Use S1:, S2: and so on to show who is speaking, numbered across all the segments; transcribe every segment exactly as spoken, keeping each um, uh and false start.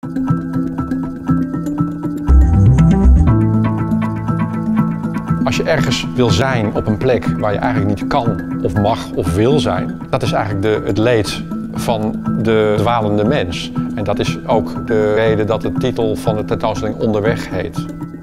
S1: Als je ergens wil zijn op een plek waar je eigenlijk niet kan of mag of wil zijn, dat is eigenlijk de, het leed van de dwalende mens. En dat is ook de reden dat de titel van de tentoonstelling Onderweg heet.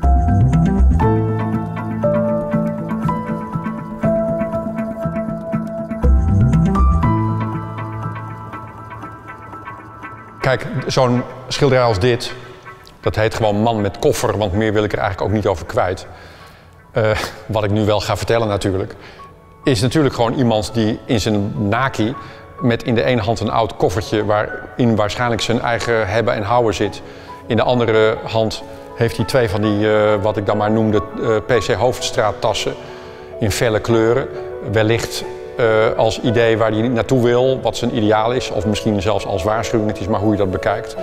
S1: Kijk, zo'n schilderij als dit, dat heet gewoon Man met koffer, want meer wil ik er eigenlijk ook niet over kwijt. Uh, wat ik nu wel ga vertellen natuurlijk, is natuurlijk gewoon iemand die in zijn naki met in de ene hand een oud koffertje waarin waarschijnlijk zijn eigen hebben en houden zit. In de andere hand heeft hij twee van die, uh, wat ik dan maar noemde, uh, P C Hoofdstraat tassen in felle kleuren. Wellicht uh, als idee waar hij naartoe wil, wat zijn ideaal is, of misschien zelfs als waarschuwing, het is maar hoe je dat bekijkt.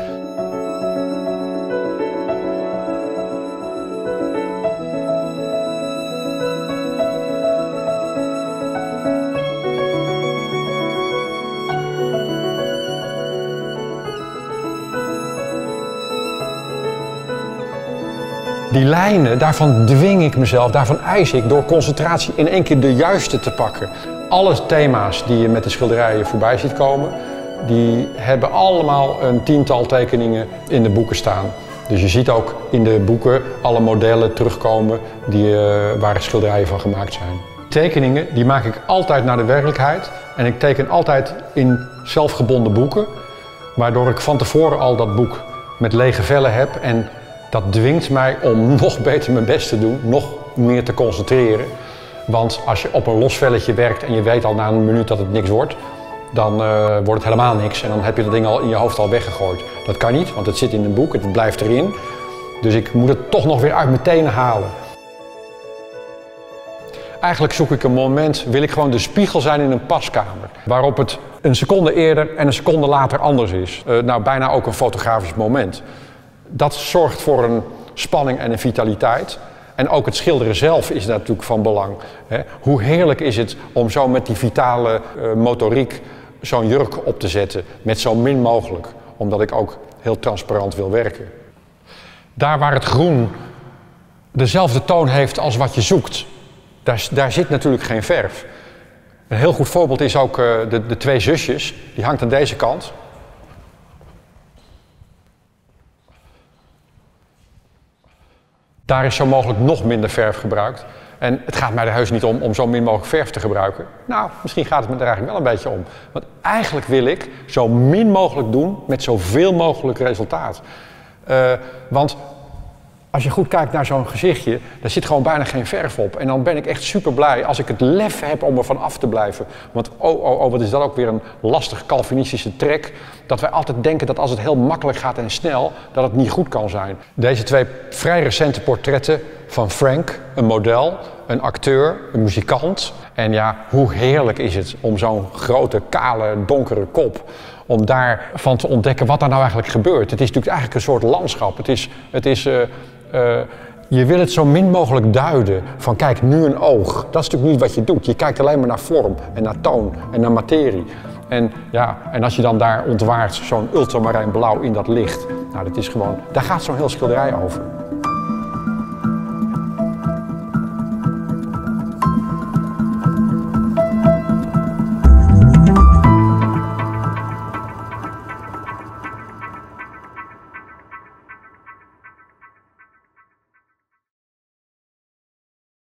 S1: Die lijnen, daarvan dwing ik mezelf, daarvan eis ik door concentratie in één keer de juiste te pakken. Alle thema's die je met de schilderijen voorbij ziet komen, die hebben allemaal een tiental tekeningen in de boeken staan. Dus je ziet ook in de boeken alle modellen terugkomen die, uh, waar schilderijen van gemaakt zijn. Tekeningen die maak ik altijd naar de werkelijkheid en ik teken altijd in zelfgebonden boeken, waardoor ik van tevoren al dat boek met lege vellen heb. En dat dwingt mij om nog beter mijn best te doen, nog meer te concentreren. Want als je op een los velletje werkt en je weet al na een minuut dat het niks wordt, dan uh, wordt het helemaal niks en dan heb je dat ding al in je hoofd al weggegooid. Dat kan niet, want het zit in een boek, het blijft erin. Dus ik moet het toch nog weer uit mijn tenen halen. Eigenlijk zoek ik een moment, wil ik gewoon de spiegel zijn in een paskamer. Waarop het een seconde eerder en een seconde later anders is. Uh, nou, bijna ook een fotografisch moment. Dat zorgt voor een spanning en een vitaliteit. En ook het schilderen zelf is natuurlijk van belang. Hè. Hoe heerlijk is het om zo met die vitale uh, motoriek zo'n jurk op te zetten. Met zo min mogelijk. Omdat ik ook heel transparant wil werken. Daar waar het groen dezelfde toon heeft als wat je zoekt, daar, daar zit natuurlijk geen verf. Een heel goed voorbeeld is ook uh, de, de twee zusjes. Die hangt aan deze kant. Daar is zo mogelijk nog minder verf gebruikt. En het gaat mij er heus niet om om zo min mogelijk verf te gebruiken. Nou, misschien gaat het me er eigenlijk wel een beetje om. Want eigenlijk wil ik zo min mogelijk doen met zoveel mogelijk resultaat. Uh, want als je goed kijkt naar zo'n gezichtje, daar zit gewoon bijna geen verf op. En dan ben ik echt super blij als ik het lef heb om er van af te blijven. Want oh, oh, oh, wat is dat ook weer een lastig Calvinistische trek. Dat wij altijd denken dat als het heel makkelijk gaat en snel, dat het niet goed kan zijn. Deze twee vrij recente portretten van Frank, een model, een acteur, een muzikant. En ja, hoe heerlijk is het om zo'n grote, kale, donkere kop, om daarvan te ontdekken wat daar nou eigenlijk gebeurt. Het is natuurlijk eigenlijk een soort landschap. Het is, het is, uh, uh, je wil het zo min mogelijk duiden. Van kijk, nu een oog. Dat is natuurlijk niet wat je doet. Je kijkt alleen maar naar vorm en naar toon en naar materie. En, ja, en als je dan daar ontwaart, zo'n ultramarijn blauw in dat licht. Nou, dat is gewoon, daar gaat zo'n heel schilderij over.